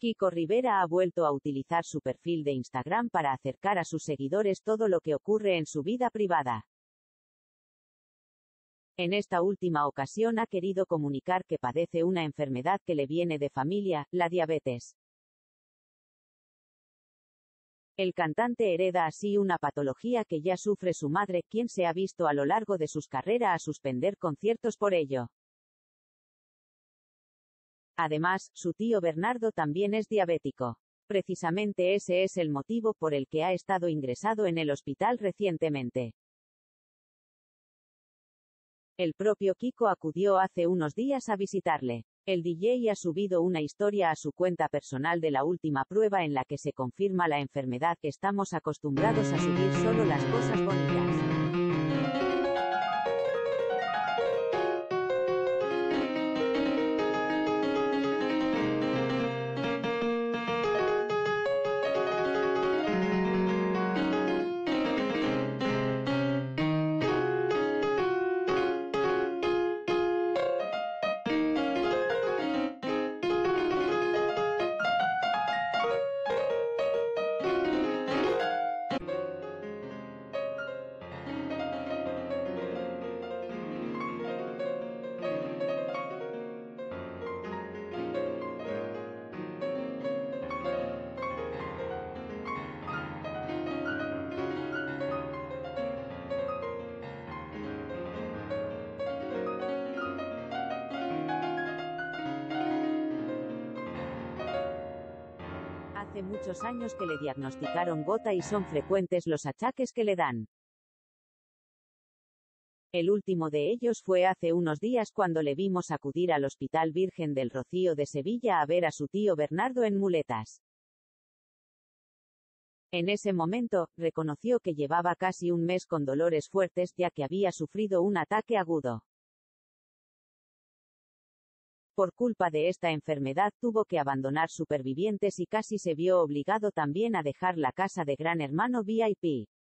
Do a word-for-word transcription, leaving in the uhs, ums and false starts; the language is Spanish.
Kiko Rivera ha vuelto a utilizar su perfil de Instagram para acercar a sus seguidores todo lo que ocurre en su vida privada. En esta última ocasión ha querido comunicar que padece una enfermedad que le viene de familia, la diabetes. El cantante hereda así una patología que ya sufre su madre, quien se ha visto a lo largo de sus carreras a suspender conciertos por ello. Además, su tío Bernardo también es diabético. Precisamente ese es el motivo por el que ha estado ingresado en el hospital recientemente. El propio Kiko acudió hace unos días a visitarle. El D J ha subido una historia a su cuenta personal de la última prueba en la que se confirma la enfermedad que estamos acostumbrados a subir solo las cosas bonitas. Hace muchos años que le diagnosticaron gota y son frecuentes los achaques que le dan. El último de ellos fue hace unos días cuando le vimos acudir al Hospital Virgen del Rocío de Sevilla a ver a su tío Bernardo en muletas. En ese momento, reconoció que llevaba casi un mes con dolores fuertes ya que había sufrido un ataque agudo. Por culpa de esta enfermedad tuvo que abandonar Supervivientes y casi se vio obligado también a dejar la casa de Gran Hermano V I P.